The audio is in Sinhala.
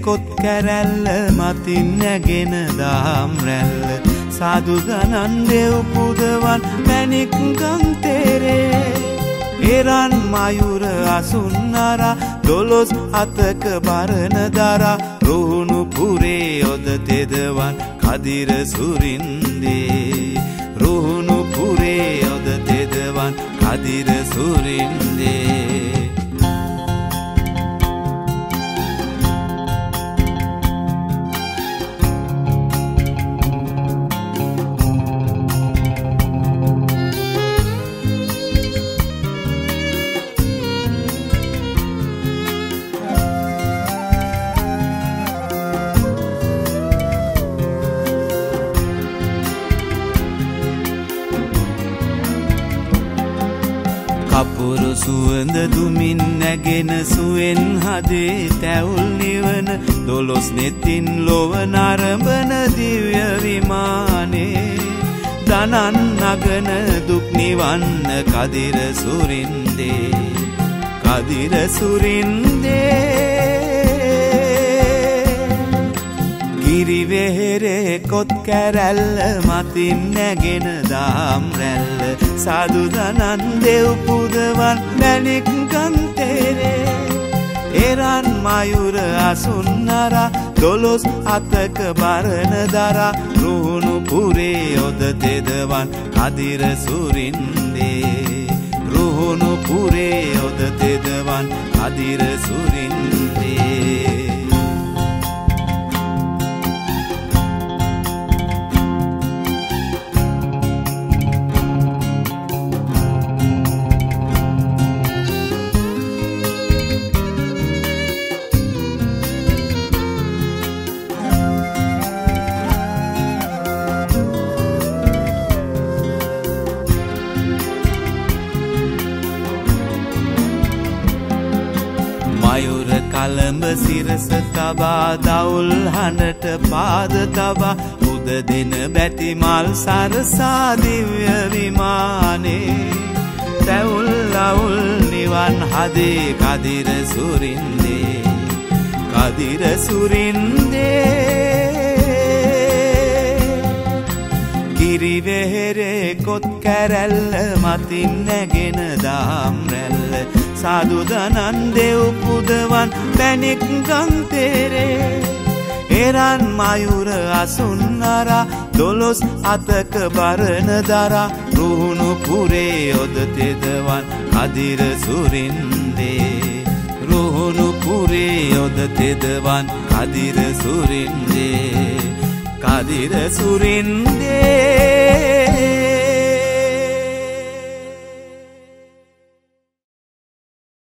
කොත් කැරැල්ල මතින් නැගෙන දාම් රැල්ල සාදු ගණන් දෙව් පුදවන් මැණික් ගන්තේරේ එරන් මයුර අසුන්නරා 12 අතක බරණ දරා රුහුණු පුරේ යොද තෙදවන් කදිර සුරින්දේ රුහුණු පුරේ යොද තෙදවන් කදිර සුරින්දේ කපුරු සුවඳ දුමින් නැගෙන සුවෙන් හදේ තැවුල් නිවන 12 නෙතින් ලොව නරඹන දිව්‍ය විමානේ දනන් නගන දුක් නිවන්න කදිර සුරින්දේ කදිර සුරින්දේ ගිරිවෙහෙරේ කොත් කැරැල්ල මතින් නැගෙන දාම් රැල්ල සාදු දනන් දෙව් පුදවන් මැණික් ගන්තේරේ එරන් මයුර අසුන්නරා 12 අතක බරණ දරා රුහුණු පුරේ යොද තෙදවන් කදිර සුරින්දේ රුහුණු පුරේ යොද තෙදවන් කදිර සුරින්දේ මයුර කලඹ සිරස තබා දවුල් හඬට පාද තබා උද දෙන බැති මල් සරසා දිව්‍ය විමානේ තැවුල් අවුල් නිවන් හදේ කදිර සුරින්දේ කදිර සුරින්දේ ගිරිවෙහෙරේ කොත් කැරැල්ල මතින් නැගෙන දාම් රැල්ල සාදු දනන් දෙව් පුදවන් මැණික් ගන්තේරේ එරන් මයුර අසුන්නරා 12 අතක බරණ දරා රුහුණු පුරේ යොද තෙදවන් කදිර සුරින්දේ රුහුණු පුරේ යොද තෙදවන් කදිර සුරින්දේ කදිර සුරින්දේ